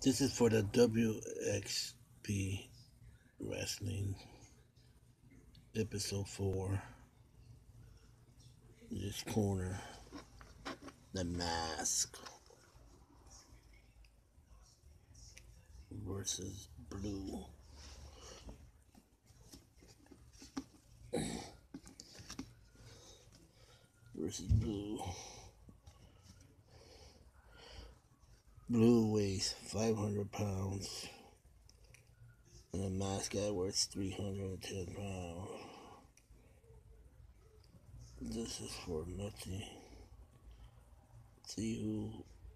This is for the WXP Wrestling Episode 4. This corner, the Mask versus Blue. Blue weighs 500 pounds, and the Mask guy weighs 310 pounds. This is for nothing. See who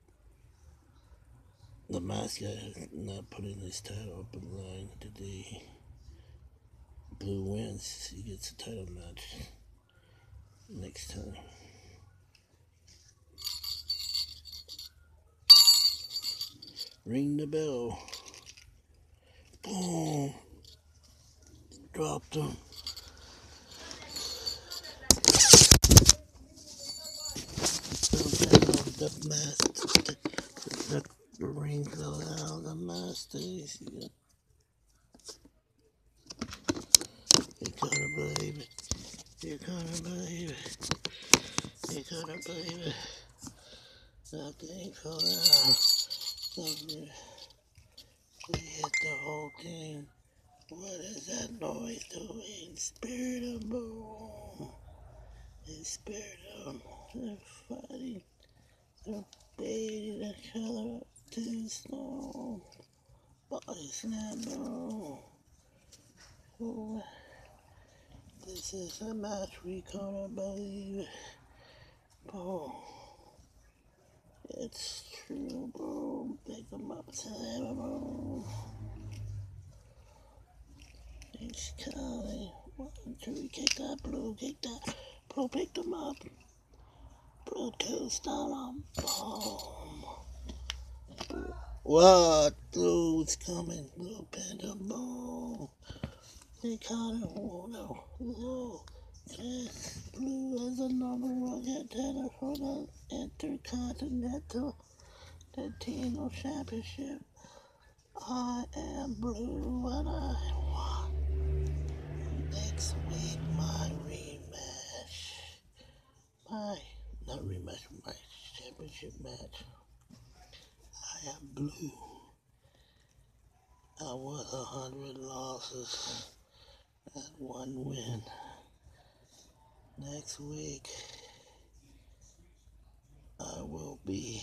the Mask guy is not putting his title up in line today. Blue wins, he gets a title match next time. Ring the bell. Boom. Dropped him. The Mask. The ring fell out. The Mask stays. You gotta believe it. You gotta believe it. You gotta believe it. That thing fell out. We hit the whole thing. What is that noise doing? Spirit of Boom. The spirit of they're fighting. They're bathing each other up to the snow. Body slam, bro. Oh, this is a match we can't believe. Bro. It's true, bro. Pick them up to them, bro. He's coming. 1, 2, kick that, Blue, kick that. Blue picked him up. Blue toast down on boom. What? Blue's coming. Blue pinned him, boom. They caught him. Oh no. Oh. Yes. Blue is the #1 contender for the Intercontinental Championship. I am Blue and I won. Next week, my championship match. I am Blue. I won 100 losses and 1 win. Next week, I will be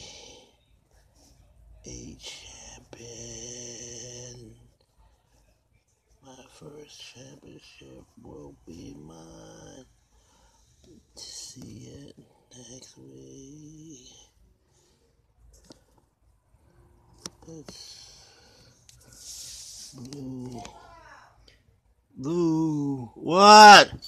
a champion. My first championship will be mine. See it next week. It's Blue. Blue. What?